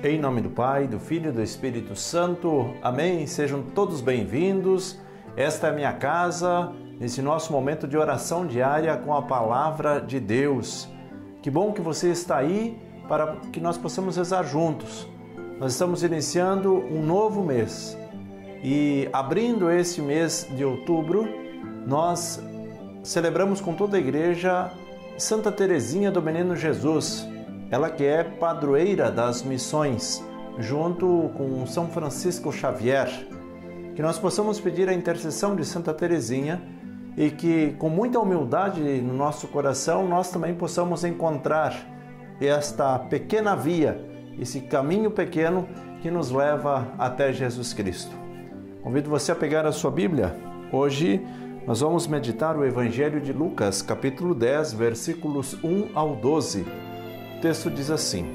Em nome do Pai, do Filho e do Espírito Santo. Amém. Sejam todos bem-vindos. Esta é a minha casa, nesse nosso momento de oração diária com a Palavra de Deus. Que bom que você está aí para que nós possamos rezar juntos. Nós estamos iniciando um novo mês e abrindo esse mês de outubro, nós celebramos com toda a igreja Santa Teresinha do Menino Jesus. Ela que é padroeira das missões, junto com São Francisco Xavier. Que nós possamos pedir a intercessão de Santa Teresinha e que, com muita humildade no nosso coração, nós também possamos encontrar esta pequena via, esse caminho pequeno que nos leva até Jesus Cristo. Convido você a pegar a sua Bíblia. Hoje nós vamos meditar o Evangelho de Lucas, capítulo 10, versículos 1 ao 12. O texto diz assim: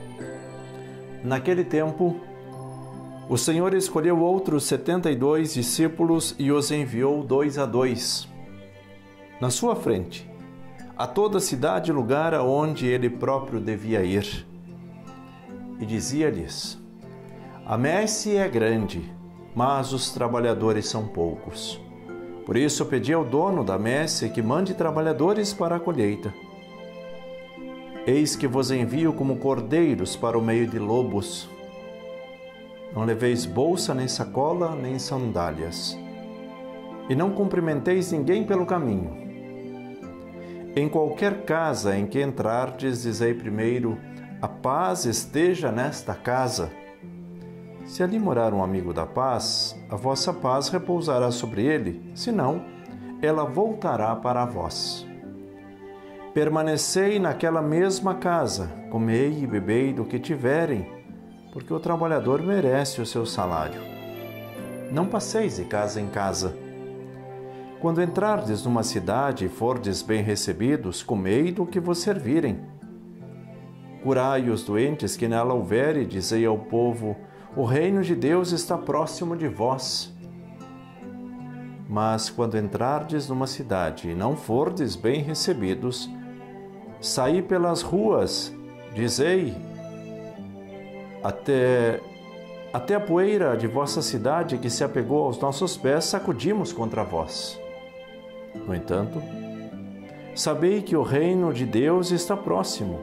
Naquele tempo, o Senhor escolheu outros 72 discípulos e os enviou 2 a 2. Na sua frente, a toda a cidade e lugar aonde ele próprio devia ir. E dizia-lhes: A messe é grande, mas os trabalhadores são poucos. Por isso pedi ao dono da messe que mande trabalhadores para a colheita. Eis que vos envio como cordeiros para o meio de lobos. Não leveis bolsa, nem sacola, nem sandálias. E não cumprimenteis ninguém pelo caminho. Em qualquer casa em que entrardes, dizei primeiro: a paz esteja nesta casa. Se ali morar um amigo da paz, a vossa paz repousará sobre ele, senão, ela voltará para vós. Permanecei naquela mesma casa, comei e bebei do que tiverem, porque o trabalhador merece o seu salário. Não passeis de casa em casa. Quando entrardes numa cidade e fordes bem recebidos, comei do que vos servirem. Curai os doentes que nela houver e dizei ao povo: o reino de Deus está próximo de vós. Mas quando entrardes numa cidade e não fordes bem recebidos, saí pelas ruas, dizei: até a poeira de vossa cidade que se apegou aos nossos pés sacudimos contra vós. No entanto, sabei que o reino de Deus está próximo.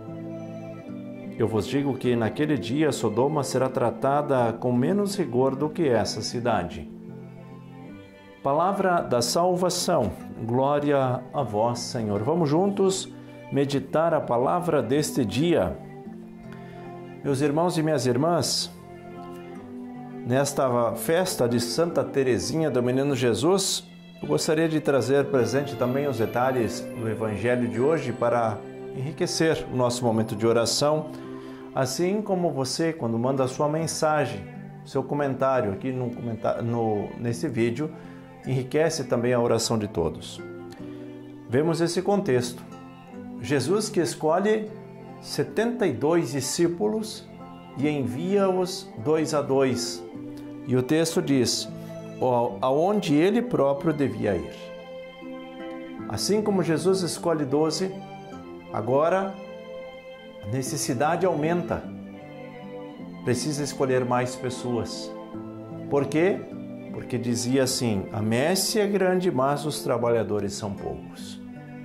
Eu vos digo que naquele dia Sodoma será tratada com menos rigor do que essa cidade. Palavra da salvação. Glória a vós, Senhor. Vamos juntos meditar a palavra deste dia. Meus irmãos e minhas irmãs, nesta festa de Santa Teresinha do Menino Jesus, eu gostaria de trazer presente também os detalhes do Evangelho de hoje para enriquecer o nosso momento de oração, assim como você, quando manda a sua mensagem, seu comentário aqui nesse vídeo, enriquece também a oração de todos. Vemos esse contexto. Jesus que escolhe 72 discípulos e envia-os 2 a 2. E o texto diz: aonde ele próprio devia ir. Assim como Jesus escolhe 12, agora a necessidade aumenta. Precisa escolher mais pessoas. Por quê? Porque dizia assim: a messe é grande, mas os trabalhadores são poucos.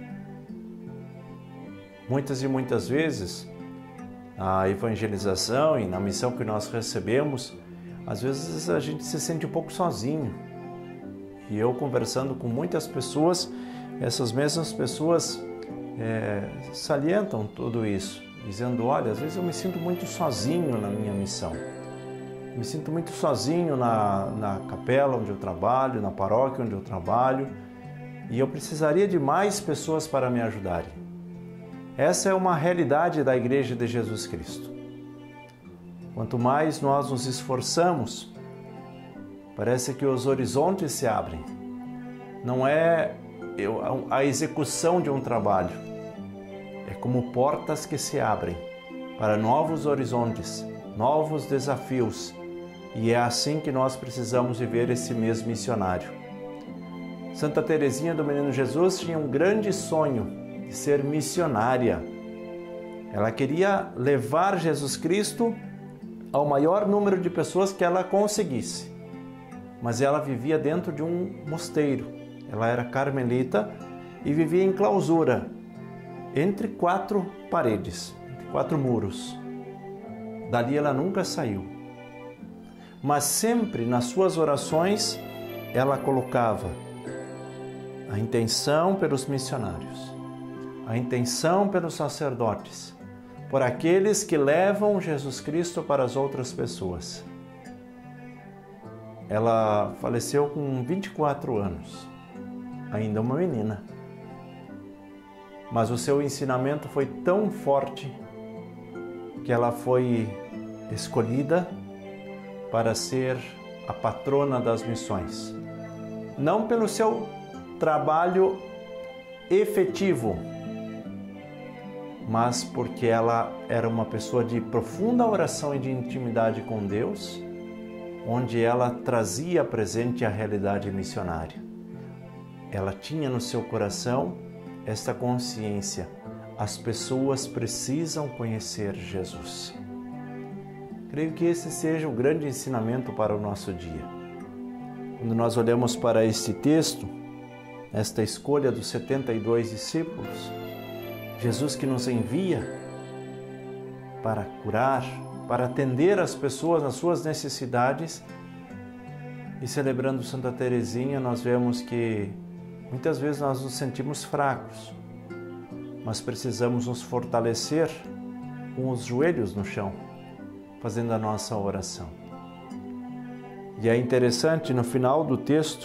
Muitas e muitas vezes, na evangelização e na missão que nós recebemos, às vezes a gente se sente um pouco sozinho. E eu, conversando com muitas pessoas, essas mesmas pessoas salientam tudo isso, dizendo: olha, às vezes eu me sinto muito sozinho na minha missão. Me sinto muito sozinho na capela onde eu trabalho, na paróquia onde eu trabalho, e eu precisaria de mais pessoas para me ajudarem. Essa é uma realidade da Igreja de Jesus Cristo. Quanto mais nós nos esforçamos, parece que os horizontes se abrem. Não é a execução de um trabalho, é como portas que se abrem para novos horizontes, novos desafios. E é assim que nós precisamos viver esse mês missionário. Santa Teresinha do Menino Jesus tinha um grande sonho de ser missionária. Ela queria levar Jesus Cristo ao maior número de pessoas que ela conseguisse. Mas ela vivia dentro de um mosteiro. Ela era carmelita e vivia em clausura, entre 4 paredes, entre 4 muros. Dali ela nunca saiu. Mas sempre nas suas orações ela colocava a intenção pelos missionários, a intenção pelos sacerdotes, por aqueles que levam Jesus Cristo para as outras pessoas. Ela faleceu com 24 anos, ainda uma menina. Mas o seu ensinamento foi tão forte que ela foi escolhida para ser a patrona das missões. Não pelo seu trabalho efetivo, mas porque ela era uma pessoa de profunda oração e de intimidade com Deus, onde ela trazia presente a realidade missionária. Ela tinha no seu coração esta consciência: as pessoas precisam conhecer Jesus. Creio que esse seja o grande ensinamento para o nosso dia. Quando nós olhamos para este texto, esta escolha dos 72 discípulos, Jesus que nos envia para curar, para atender as pessoas nas suas necessidades, e celebrando Santa Teresinha, nós vemos que muitas vezes nós nos sentimos fracos, mas precisamos nos fortalecer com os joelhos no chão, fazendo a nossa oração. E é interessante no final do texto,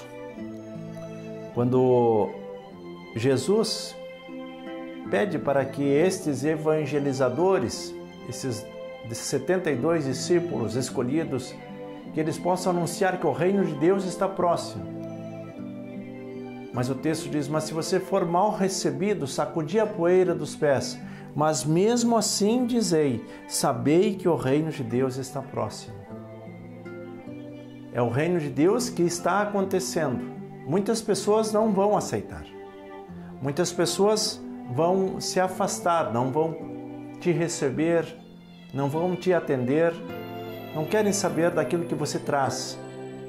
quando Jesus pede para que estes evangelizadores, esses 72 discípulos escolhidos, que eles possam anunciar que o reino de Deus está próximo. Mas o texto diz: mas se você for mal recebido, sacudi a poeira dos pés, mas mesmo assim dizei, sabei que o reino de Deus está próximo. É o reino de Deus que está acontecendo. Muitas pessoas não vão aceitar. Muitas pessoas vão se afastar, não vão te receber, não vão te atender, não querem saber daquilo que você traz.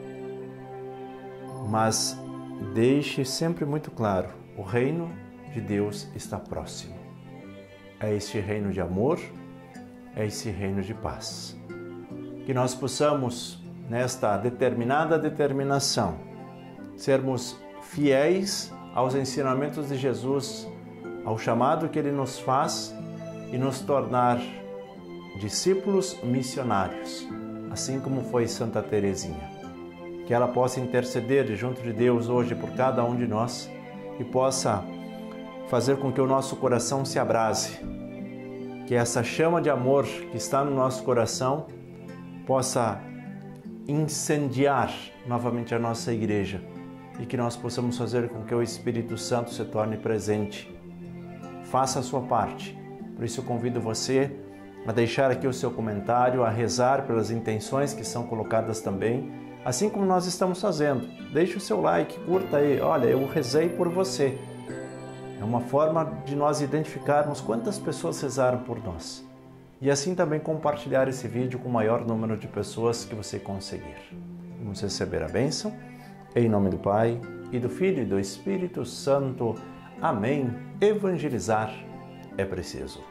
Mas deixe sempre muito claro, o reino de Deus está próximo. É esse reino de amor, é esse reino de paz. Que nós possamos, nesta determinada determinação, sermos fiéis aos ensinamentos de Jesus, ao chamado que Ele nos faz, e nos tornar discípulos missionários, assim como foi Santa Teresinha. Que ela possa interceder junto de Deus hoje por cada um de nós e possa fazer com que o nosso coração se abrase, que essa chama de amor que está no nosso coração possa incendiar novamente a nossa igreja e que nós possamos fazer com que o Espírito Santo se torne presente. Faça a sua parte. Por isso eu convido você a deixar aqui o seu comentário, a rezar pelas intenções que são colocadas também, assim como nós estamos fazendo. Deixe o seu like, curta aí. Olha, eu rezei por você. É uma forma de nós identificarmos quantas pessoas rezaram por nós. E assim também compartilhar esse vídeo com o maior número de pessoas que você conseguir. Vamos receber a bênção. Em nome do Pai, e do Filho e do Espírito Santo. Amém. Evangelizar é preciso.